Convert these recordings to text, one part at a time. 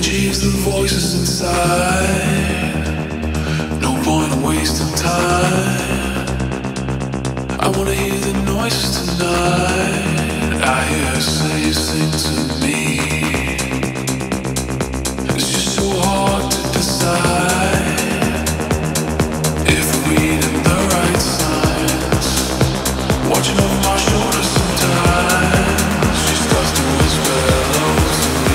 Chase the voices inside. No point in wasting time. I wanna hear the noises tonight. I hear her say, sing to me. It's just so hard to decide if we're reading the right signs. Watching over my shoulder sometimes. She starts to whisper hello to me.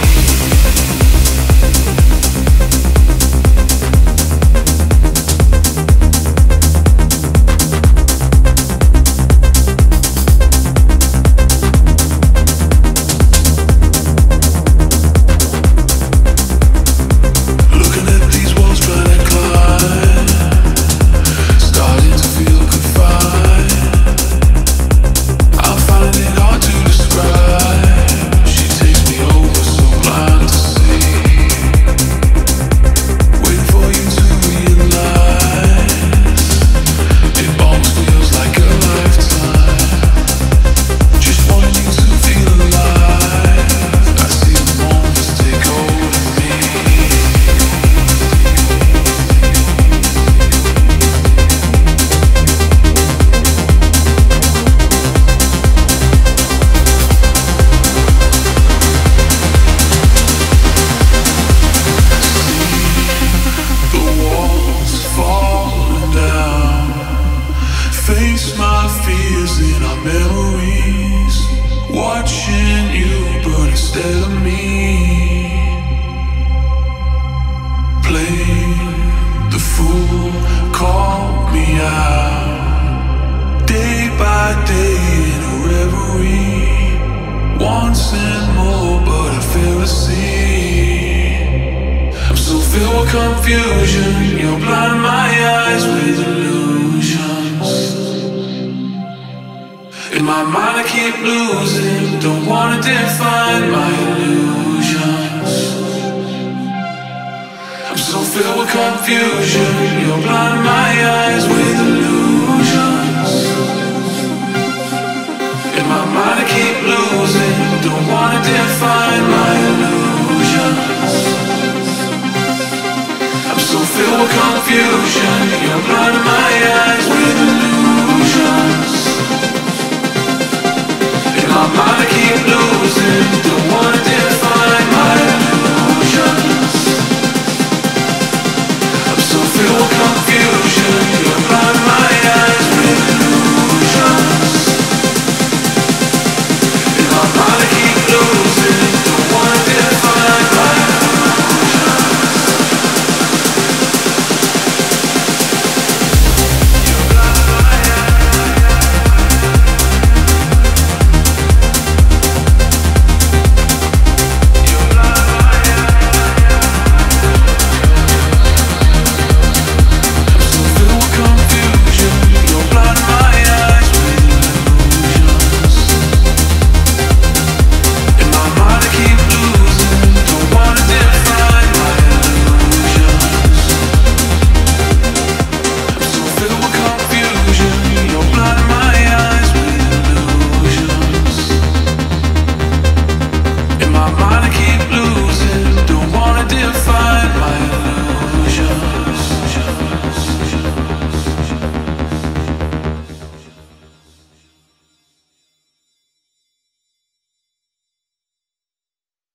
Face my fears in our memories. Watching you burn instead of me. Play the fool, call me out. Day by day in a reverie. Wanting more but I fail to see. I'm so filled with confusion. You're blinding my eyes with illusions. In my mind I keep losing. Don't wanna define my illusions. I'm so filled with confusion. You're blinding my eyes with illusions. In my mind I keep losing. Don't wanna define my illusions. I'm so filled with confusion. You're blinding my eyes with illusions. In my mind I keep losing.